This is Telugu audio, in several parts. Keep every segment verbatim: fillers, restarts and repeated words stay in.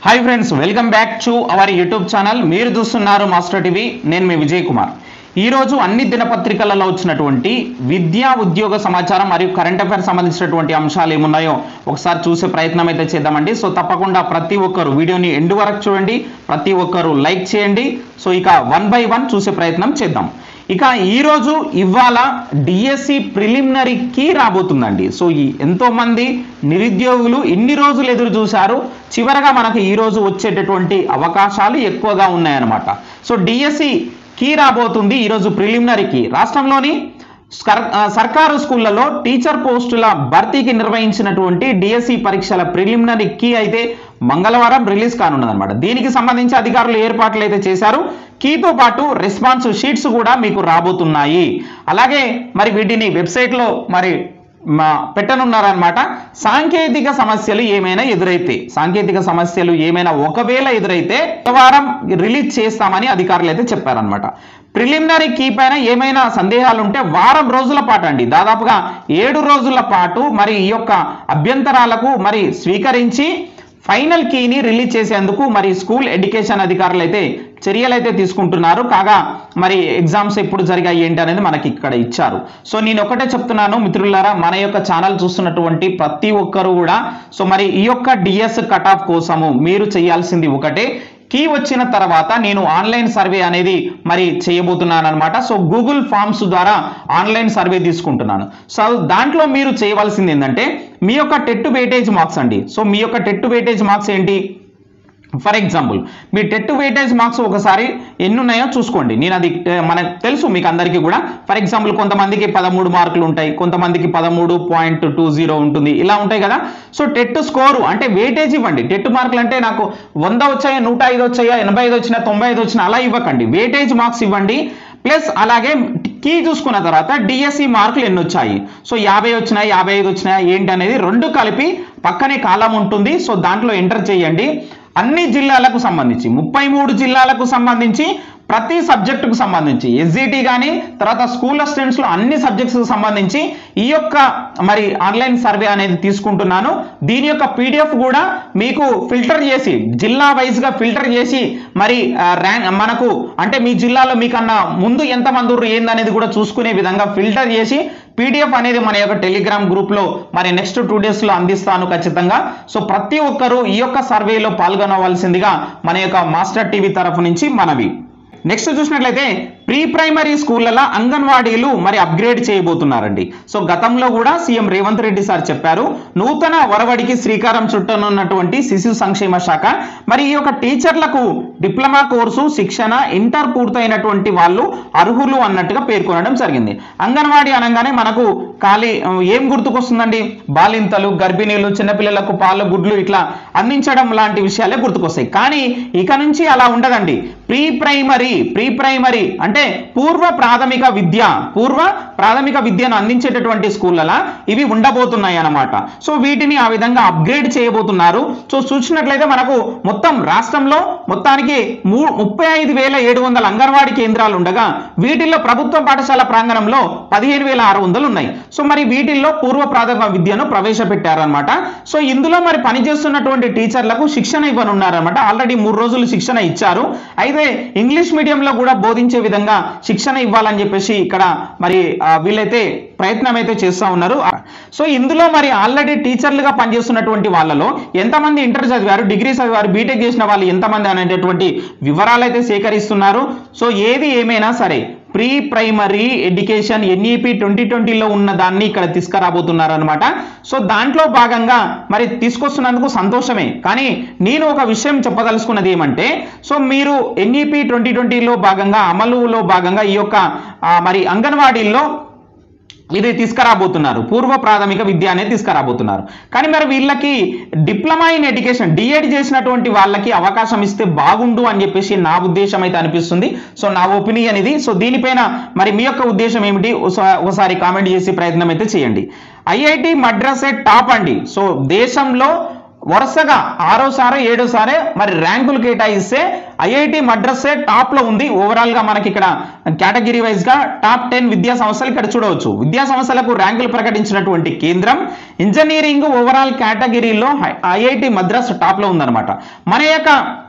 High friends welcome back to our YouTube channel మీరు చూస్తున్నారు మాస్టర్ టీవీ నేను మీ విజయ్ కుమార్ ఈ రోజు అన్ని దినపత్రికలలో వచ్చినటువంటి విద్యా ఉద్యోగ సమాచారం మరియు కరెంట్ అఫైర్స్ సంబంధించినటువంటి అంశాలు ఏమున్నాయో ఒకసారి చూసే ప్రయత్నం అయితే చేద్దామండి సో తప్పకుండా ప్రతి ఒక్కరు వీడియోని ఎండ్ వరకు చూడండి ప్రతి ఒక్కరు లైక్ చేయండి సో ఇక వన్ బై వన్ చూసే ప్రయత్నం చేద్దాం ఇక ఈ రోజు ఇవాళ డిఎస్సి ప్రిలిమినరీ కీ రాబోతుందండి సో ఈ ఎంతో మంది నిరుద్యోగులు ఇన్ని రోజులు ఎదురు చూశారు చివరగా మనకు ఈ రోజు వచ్చేటటువంటి అవకాశాలు ఎక్కువగా ఉన్నాయన్నమాట సో డిఎస్సి కీ రాబోతుంది ఈ రోజు ప్రిలిమినరీకి రాష్ట్రంలోని సర్కారు స్కూళ్లలో టీచర్ పోస్టుల భర్తీకి నిర్వహించినటువంటి డిఎస్సి పరీక్షల ప్రిలిమినరీ కీ అయితే మంగళవారం రిలీజ్ కానున్నదన్నమాట దీనికి సంబంధించి అధికారులు ఏర్పాట్లు అయితే చేశారు కీతో పాటు రెస్పాన్స్ షీట్స్ కూడా మీకు రాబోతున్నాయి అలాగే మరి వీటిని వెబ్సైట్ లో మరి పెట్టనున్నారన్నమాట సాంకేతిక సమస్యలు ఏమైనా ఎదురైతే సాంకేతిక సమస్యలు ఏమైనా ఒకవేళ ఎదురైతే వారం రిలీజ్ చేస్తామని అధికారులు అయితే చెప్పారన్నమాట ప్రిలిమినరీ కీ పైన ఏమైనా సందేహాలు ఉంటే వారం రోజుల పాటు అండి దాదాపుగా ఏడు రోజుల పాటు మరి ఈ యొక్క అభ్యంతరాలకు మరి స్వీకరించి ఫైనల్ కీని రిలీజ్ చేసేందుకు మరి స్కూల్ ఎడ్యుకేషన్ అధికారులు అయితే చర్యలు అయితే తీసుకుంటున్నారు కాగా మరి ఎగ్జామ్స్ ఎప్పుడు జరిగాయి ఏంటి అనేది మనకి ఇక్కడ ఇచ్చారు సో నేను ఒకటే చెప్తున్నాను మిత్రులారా మన యొక్క ఛానల్ చూస్తున్నటువంటి ప్రతి ఒక్కరు కూడా సో మరి ఈ యొక్క డిఎస్ కట్ ఆఫ్ కోసము మీరు చేయాల్సింది ఒకటే కీ వచ్చిన తర్వాత నేను ఆన్లైన్ సర్వే అనేది మరి చేయబోతున్నాను అనమాట సో గూగుల్ ఫామ్స్ ద్వారా ఆన్లైన్ సర్వే తీసుకుంటున్నాను సో దాంట్లో మీరు చేయవలసింది ఏంటంటే మీ యొక్క టెట్ వెయిటేజ్ మార్క్స్ అండి సో మీ యొక్క టెట్ వెయిటేజ్ మార్క్స్ ఏంటి ఫర్ ఎగ్జాంపుల్ మీ టెట్ వెయిటేజ్ మార్క్స్ ఒకసారి ఎన్ని ఉన్నాయో చూసుకోండి నేను అది మనకు తెలుసు మీకు అందరికీ కూడా ఫర్ ఎగ్జాంపుల్ కొంతమందికి పదమూడు మార్కులు ఉంటాయి కొంతమందికి పదమూడు పాయింట్ టూ జీరో ఉంటుంది ఇలా ఉంటాయి కదా సో టెట్ స్కోరు అంటే వెయిటేజ్ ఇవ్వండి టెట్ మార్కులు అంటే నాకు వంద వచ్చాయా నూట ఐదు వచ్చాయా ఎనభై ఐదు వచ్చినా తొంభై ఐదు వచ్చినా అలా ఇవ్వకండి వెయిటేజ్ మార్క్స్ ఇవ్వండి ప్లస్ అలాగే కీ చూసుకున్న తర్వాత డిఎస్సి మార్కులు ఎన్ని వచ్చాయి సో యాభై వచ్చినాయి యాభై ఐదు వచ్చినాయి ఏంటి అనేది రెండు కలిపి పక్కనే కాలం ఉంటుంది సో దాంట్లో ఎంటర్ చేయండి అన్ని జిల్లాలకు సంబంధించి ముప్పై మూడు జిల్లాలకు సంబంధించి ప్రతి సబ్జెక్టుకు సంబంధించి ఎస్జిటి కానీ తర్వాత స్కూల్ అసిస్టెంట్స్ లో అన్ని సబ్జెక్ట్స్కి సంబంధించి ఈ యొక్క మరి ఆన్లైన్ సర్వే అనేది తీసుకుంటున్నాను దీని యొక్క పీడిఎఫ్ కూడా మీకు ఫిల్టర్ చేసి జిల్లా వైజ్ గా ఫిల్టర్ చేసి మరి ర్యాంక్ మనకు అంటే మీ జిల్లాలో మీకన్నా ముందు ఎంతమంది ఏందనేది కూడా చూసుకునే విధంగా ఫిల్టర్ చేసి పీడిఎఫ్ అనేది మన యొక్క టెలిగ్రామ్ గ్రూప్ లో మరి నెక్స్ట్ టూ డేస్ లో అందిస్తాను ఖచ్చితంగా సో ప్రతి ఒక్కరూ ఈ యొక్క సర్వేలో పాల్గొనవలసిందిగా మన యొక్క మాస్టర్ టీవీ తరఫు నుంచి మనవి నెక్స్ట్ చూసినట్లయితే ప్రీ ప్రైమరీ స్కూళ్ళలో అంగన్వాడీలు మరి అప్గ్రేడ్ చేయబోతున్నారండి సో గతంలో కూడా సీఎం రేవంత్ రెడ్డి సార్ చెప్పారు నూతన ఒరవడికి శ్రీకారం చుట్టనున్నటువంటి శిశు సంక్షేమ శాఖ మరి ఈ యొక్క టీచర్లకు డిప్లొమా కోర్సు శిక్షణ ఇంటర్ పూర్తయినటువంటి వాళ్ళు అర్హులు అన్నట్టుగా పేర్కొనడం జరిగింది అంగన్వాడీ అనగానే మనకు ఖాళీ ఏం గుర్తుకొస్తుందండి బాలింతలు గర్భిణీలు చిన్నపిల్లలకు పాలు గుడ్లు ఇట్లా అందించడం లాంటి విషయాలే గుర్తుకొస్తాయి కానీ ఇక నుంచి అలా ఉండదండి ప్రీ ప్రైమరీ ప్రీ ప్రైమరీ అంటే పూర్వ ప్రాథమిక విద్య పూర్వ ప్రాథమిక విద్యను అందించేటటువంటి స్కూళ్ళలా ఇవి ఉండబోతున్నాయి అన్నమాట సో వీటిని ఆ విధంగా అప్గ్రేడ్ చేయబోతున్నారు సో చూసినట్లయితే మనకు మొత్తం రాష్ట్రంలో మొత్తానికి ముప్పై ఐదు వేల ఏడు వందల అంగన్వాడీ కేంద్రాలు ఉండగా వీటిల్లో ప్రభుత్వ పాఠశాల ప్రాంగణంలో పదిహేను వేల ఆరు వందలు ఉన్నాయి సో మరి వీటిల్లో పూర్వ ప్రాథమిక విద్యను ప్రవేశపెట్టారనమాట సో ఇందులో మరి పనిచేస్తున్నటువంటి టీచర్లకు శిక్షణ ఇవ్వనున్నారనమాట ఆల్రెడీ మూడు రోజులు శిక్షణ ఇచ్చారు అయితే ఇంగ్లీష్ మీడియంలో కూడా బోధించే విధంగా శిక్షణ ఇవ్వాలని చెప్పేసి ఇక్కడ మరి వీళ్ళైతే ప్రయత్నం అయితే చేస్తూ ఉన్నారు సో ఇందులో మరి ఆల్రెడీ టీచర్లుగా పనిచేస్తున్నటువంటి వాళ్ళలో ఎంతమంది ఇంటర్ చదివారు డిగ్రీ చదివారు బీటెక్ చేసిన వాళ్ళు ఎంతమంది అనేటటువంటి వివరాలు అయితే సేకరిస్తున్నారు సో ఏది ఏమైనా సరే pre primary education NEP twenty ట్వంటీలో ఉన్న దాన్ని ఇక్కడ తీసుకురాబోతున్నారు అనమాట సో దాంట్లో భాగంగా మరి తీసుకొస్తున్నందుకు సంతోషమే కానీ నేను ఒక విషయం చెప్పదలుచుకున్నది ఏమంటే సో మీరు ఎన్ఈపి ట్వంటీ ట్వంటీలో భాగంగా అమలులో భాగంగా ఈ యొక్క మరి అంగన్వాడీల్లో ఇది తీసుకురాబోతున్నారు పూర్వ ప్రాథమిక విద్య అనేది తీసుకురాబోతున్నారు కానీ మరి వీళ్ళకి డిప్లొమా ఇన్ ఎడ్యుకేషన్ డిఎడ్ చేసినటువంటి వాళ్ళకి అవకాశం ఇస్తే బాగుండు అని చెప్పేసి నా ఉద్దేశం అయితే అనిపిస్తుంది సో నా ఒపీనియన్ ఇది సో దీనిపైన మరి మీ యొక్క ఉద్దేశం ఏమిటి ఒకసారి కామెంట్ చేసి ప్రయత్నం అయితే చేయండి ఐఐటి మద్రాసే టాప్ అండి సో దేశంలో వరుసగా ఆరోసారి ఏడోసారి మరి ర్యాంకులు కేటాయిస్తే ఐఐటి మద్రాసే టాప్ లో ఉంది. ఓవరాల్ గా మనకి ఇక్కడ కేటగిరీ వైజ్ గా టాప్ టెన్ విద్యా సంస్థలు ఇక్కడ చూడవచ్చు. విద్యా సంస్థలకు ర్యాంకులు ప్రకటించినటువంటి కేంద్రం ఇంజనీరింగ్ ఓవరాల్ కేటగిరీలో ఐఐటి మద్రాస్ టాప్ లో ఉందన్నమాట. మన యొక్క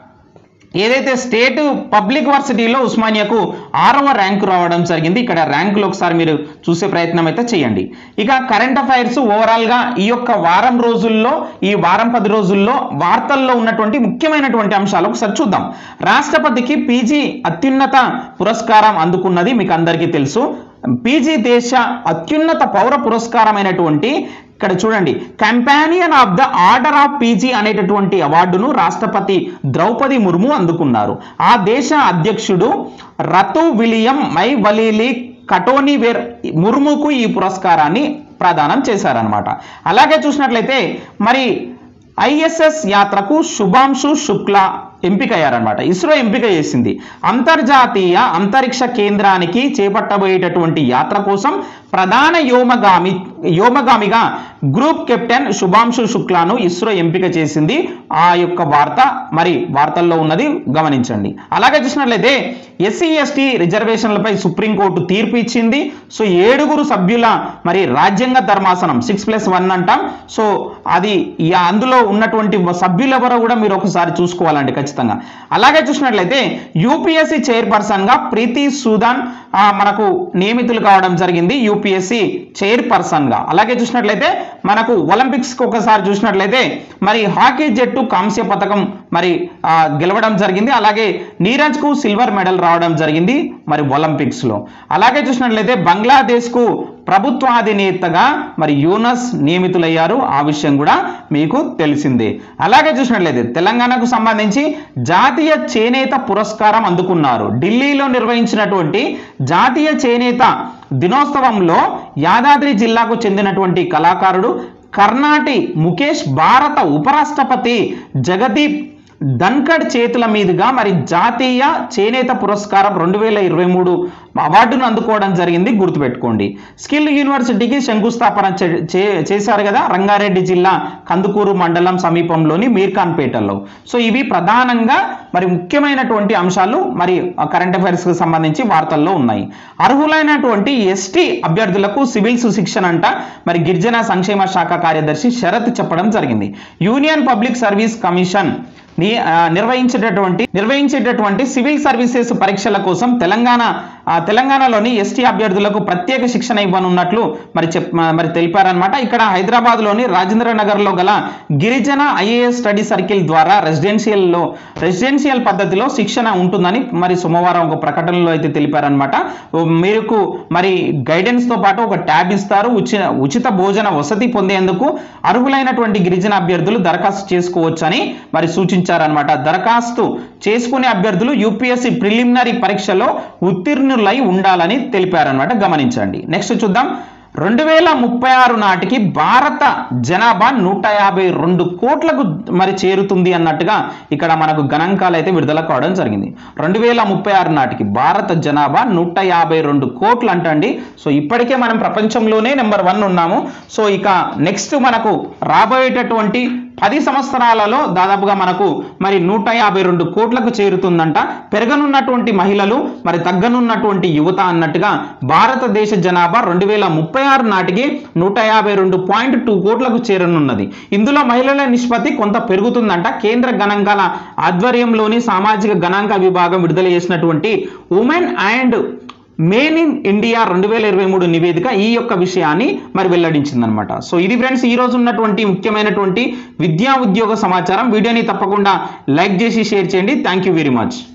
ఏదైతే స్టేట్ పబ్లిక్ యూనివర్సిటీలో ఉస్మానియాకు ఆరవ ర్యాంకు రావడం జరిగింది. ఇక్కడ ర్యాంకులు ఒకసారి మీరు చూసే ప్రయత్నం అయితే చేయండి. ఇక కరెంట్ అఫైర్స్ ఓవరాల్ గా ఈ యొక్క వారం రోజుల్లో ఈ వారం పది రోజుల్లో వార్తల్లో ఉన్నటువంటి ముఖ్యమైనటువంటి అంశాలు ఒకసారి చూద్దాం. రాష్ట్రపతికి పీజీ అత్యున్నత పురస్కారం అందుకున్నది మీకు అందరికీ తెలుసు. పీజీ దేశ అత్యున్నత పౌర పురస్కారమైనటువంటి ఇక్కడ చూడండి companion of the order of Fiji అనేటటువంటి అవార్డును రాష్ట్రపతి ద్రౌపది ముర్ము అందుకున్నారు. ఆ దేశ అధ్యక్షుడు రతు విలియం మై వలీలి కటోనివేర్ ముర్ముకు ఈ పురస్కారాన్ని ప్రదానం చేశారనమాట. అలాగే చూసినట్లయితే మరి ఐఎస్ఎస్ యాత్రకు శుభాంశు శుక్లా ఎంపికయ్యారనమాట. ఇస్రో ఎంపిక చేసింది. అంతర్జాతీయ అంతరిక్ష కేంద్రానికి చేపట్టబోయేటటువంటి యాత్ర కోసం ప్రధాన వ్యోమగామి వ్యోమగామిగా గ్రూప్ కెప్టెన్ శుభాంశు శుక్లాను ఇస్రో ఎంపిక చేసింది. ఆ యొక్క వార్త మరి వార్తల్లో ఉన్నది గమనించండి. అలాగే చూసినట్లయితే ఎస్సీ ఎస్టీ రిజర్వేషన్లపై సుప్రీంకోర్టు తీర్పు ఇచ్చింది. సో ఏడుగురు సభ్యుల మరి రాజ్యాంగ ధర్మాసనం సిక్స్ ప్లస్ వన్ అంటాం. సో అది అందులో ఉన్నటువంటి సభ్యులు ఎవరో కూడా మీరు ఒకసారి చూసుకోవాలండి ఖచ్చితంగా. అలాగే చూసినట్లయితే యూపీఎస్సీ చైర్పర్సన్ గా ప్రీతి సుదాన్ మనకు నియమితులు కావడం జరిగింది యూపీఎస్సీ చైర్పర్సన్ గా. అలాగే చూసినట్లయితే మనకు ఒలింపిక్స్ కి ఒకసారి చూసినట్లయితే మరి హాకీ జట్టు కాంస్య పథకం మరి గెలవడం జరిగింది. అలాగే నీరజ్ కు సిల్వర్ మెడల్ రావడం జరిగింది మరి ఒలింపిక్స్ లో. అలాగే చూసినట్లయితే బంగ్లాదేశ్ కు ప్రభుత్వాధినేతగా మరి యూనస్ నియమితులయ్యారు. ఆ విషయం కూడా మీకు తెలిసిందే. అలాగే చూసినట్లయితే తెలంగాణకు సంబంధించి జాతీయ చేనేత పురస్కారం అందుకున్నారు. ఢిల్లీలో నిర్వహించినటువంటి జాతీయ చేనేత దినోత్సవంలో యాదాద్రి జిల్లాకు చెందినటువంటి కళాకారుడు కర్ణాటి ముఖేష్ భారత ఉపరాష్ట్రపతి జగదీప్ ధన్కడ్ చేతుల మీదుగా మరి జాతీయ చేనేత పురస్కారం రెండు వేల ఇరవై మూడు అవార్డును అందుకోవడం జరిగింది. గుర్తుపెట్టుకోండి. స్కిల్ యూనివర్సిటీకి శంకుస్థాపన చేశారు కదా రంగారెడ్డి జిల్లా కందుకూరు మండలం సమీపంలోని మీర్ఖాన్పేటలో. సో ఇవి ప్రధానంగా మరి ముఖ్యమైనటువంటి అంశాలు మరి కరెంట్ అఫైర్స్ కి సంబంధించి వార్తల్లో ఉన్నాయి. అర్హులైనటువంటి ఎస్టీ అభ్యర్థులకు సివిల్స్ శిక్షణ అంట మరి గిరిజన సంక్షేమ శాఖ కార్యదర్శి శరత్ చెప్పడం జరిగింది. యూనియన్ పబ్లిక్ సర్వీస్ కమిషన్ నిర్వహించేటటువంటి నిర్వహించేటటువంటి సివిల్ సర్వీసెస్ పరీక్షల కోసం తెలంగాణ తెలంగాణలోని ఎస్టీ అభ్యర్థులకు ప్రత్యేక శిక్షణ ఇవ్వనున్నట్లు మరి చెప్ మరి తెలిపారనమాట. ఇక్కడ హైదరాబాద్ లోని రాజేంద్ర నగర్ లో గల గిరిజన ఐఏఎస్ స్టడీ సర్కిల్ ద్వారా రెసిడెన్షియల్ లో రెసిడెన్షియల్ పద్ధతిలో శిక్షణ ఉంటుందని మరి సోమవారం ఒక ప్రకటనలో అయితే తెలిపారనమాట. మీకు మరి గైడెన్స్ తో పాటు ఒక ట్యాబ్ ఇస్తారు. ఉచిత ఉచిత భోజన వసతి పొందేందుకు అర్హులైనటువంటి గిరిజన అభ్యర్థులు దరఖాస్తు చేసుకోవచ్చని మరి సూచించారనమాట. దరఖాస్తు చేసుకునే అభ్యర్థులు యూపీఎస్సీ ప్రిలిమినరీ పరీక్షలో ఉత్తీర్ణులై ఉండాలని తెలిపారనమాట. గమనించండి. నెక్స్ట్ చూద్దాం. రెండు వేల ముప్పై ఆరు నాటికి భారత జనాభా నూట యాభై రెండు కోట్లకు మరి చేరుతుంది అన్నట్టుగా ఇక్కడ మనకు గణాంకాలు అయితే విడుదల కావడం జరిగింది. రెండు వేల ముప్పై ఆరు నాటికి భారత జనాభా నూట యాభై రెండు కోట్లు అంటండి. సో ఇప్పటికే మనం ప్రపంచంలోనే నెంబర్ వన్ ఉన్నాము. సో ఇక నెక్స్ట్ మనకు రాబోయేటటువంటి పది సంవత్సరాలలో దాదాపుగా మనకు మరి నూట యాభై రెండు కోట్లకు చేరుతుందంట. పెరగనున్నటువంటి మహిళలు మరి తగ్గనున్నటువంటి యువత అన్నట్టుగా భారతదేశ జనాభా రెండు వేల ముప్పై ఆరు నాటికి నూట యాభై రెండు పాయింట్ టూ కోట్లకు చేరనున్నది. ఇందులో మహిళల నిష్పత్తి కొంత పెరుగుతుందంట. కేంద్ర గణాంకాల ఆధ్వర్యంలోని సామాజిక గణాంక విభాగం విడుదల చేసినటువంటి women and men in India రెండు వేల ఇరవై మూడు నివేదిక ఈ యొక్క విషయాన్ని మరి వెల్లడించిందనమాట. సో ఇది ఫ్రెండ్స్ ఈ రోజు ఉన్నటువంటి ముఖ్యమైనటువంటి విద్యా ఉద్యోగ సమాచారం. వీడియోని తప్పకుండా లైక్ చేసి షేర్ చేయండి. Thank you very much.